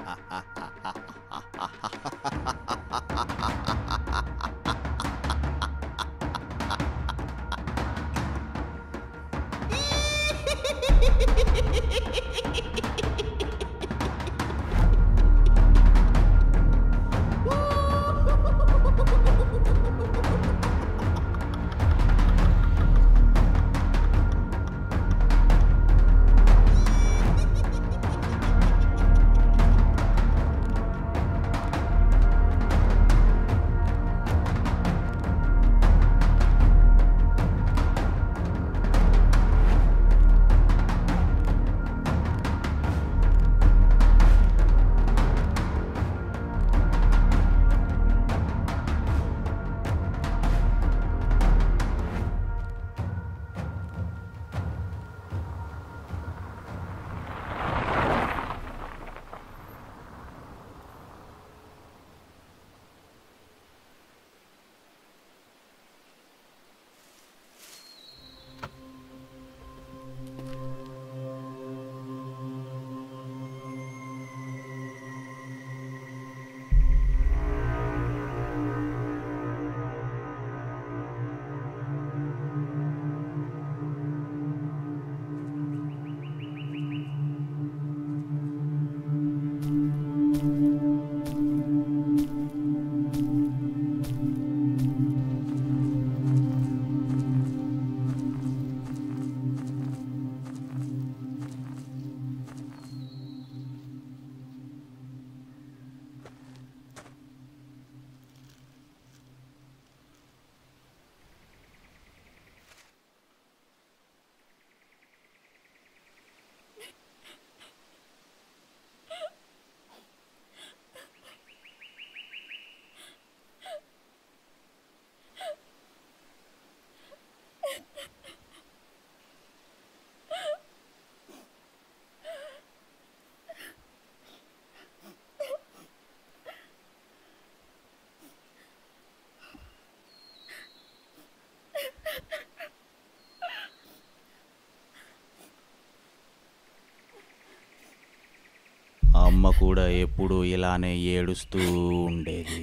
అమ్మ కూడా ఎప్పుడూ ఇలానే ఏడుస్తూ ఉండేది.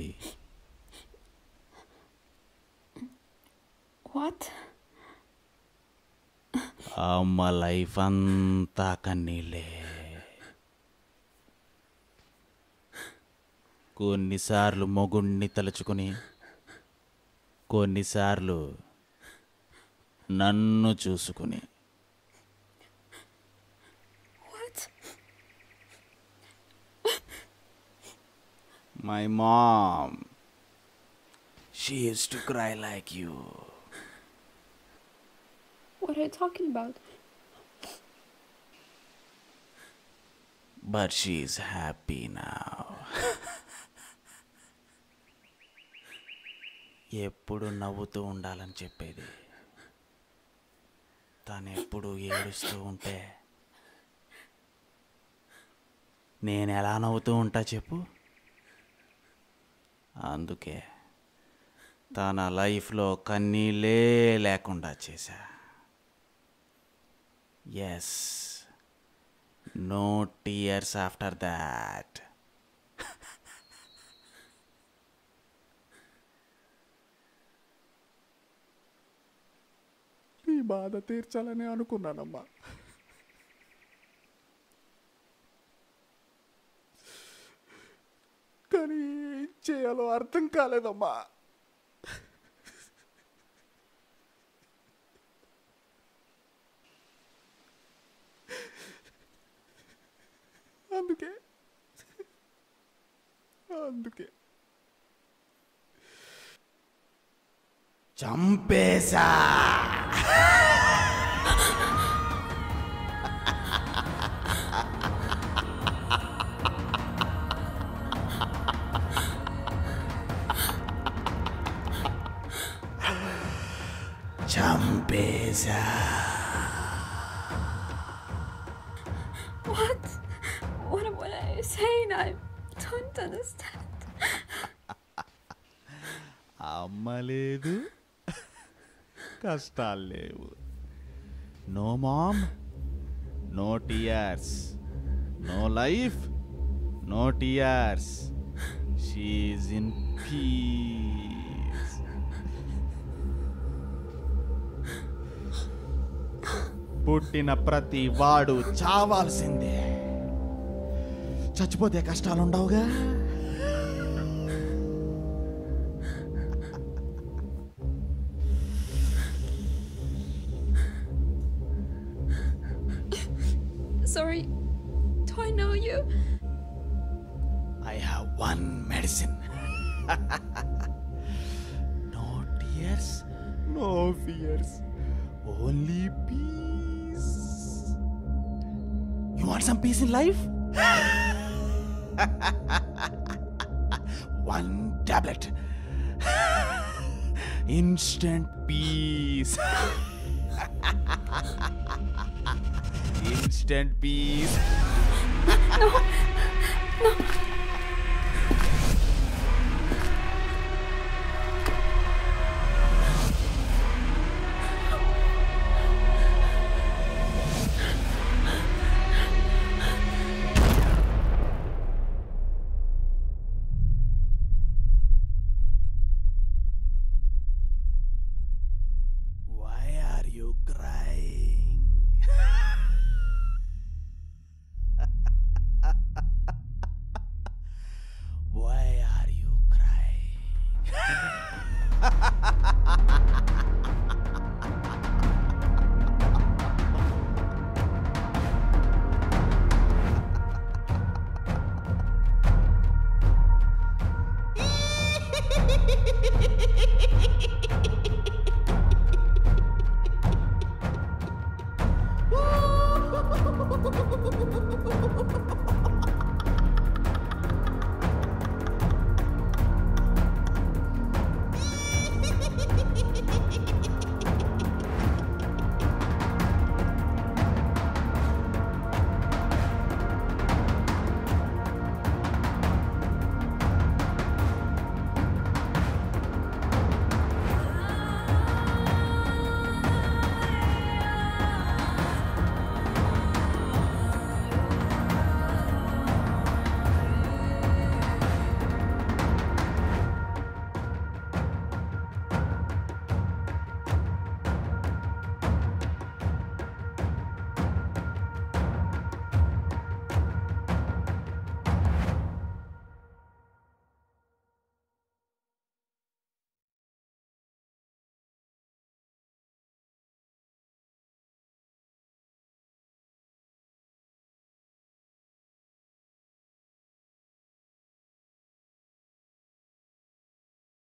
అమ్మ లైఫ్ అంతా కన్నీళ్ళే. కొన్నిసార్లు మొగుణ్ణి తలుచుకుని, కొన్నిసార్లు నన్ను చూసుకుని. My mom, she used to cry like you. What are you talking about? But she's happy now. ఎప్పుడు నవ్వుతూ ఉండాలని చెప్పేది. తను ఎప్పుడు ఏడుస్తూ ఉంటే నేను ఎలా నవ్వుతూ ఉంటా చెప్పు. అందుకే తన లైఫ్లో కన్నీళ్ళే లేకుండా చేశా. Yes, no tears after that. నీ బాధ తీర్చాలని అనుకున్నానమ్మా. కానీ ఏం చేయాలో అర్థం కాలేదమ్మా. అందుకే చంపేశా. చంపేశా. What are you saying? I don't understand. అమ్మ లేదు, కష్టాలు లేవు. No mom, no tears, no life, no tears, she's in peace. పుట్టిన ప్రతి వాడు చావాల్సిందే. చచ్చిపోతే కష్టాలుండవుగా. Sorry, do I know you? I have one medicine. No tears, no fears, only peace. You want some peace in life? One tablet. Instant peace. Instant peace. No. Why are you crying?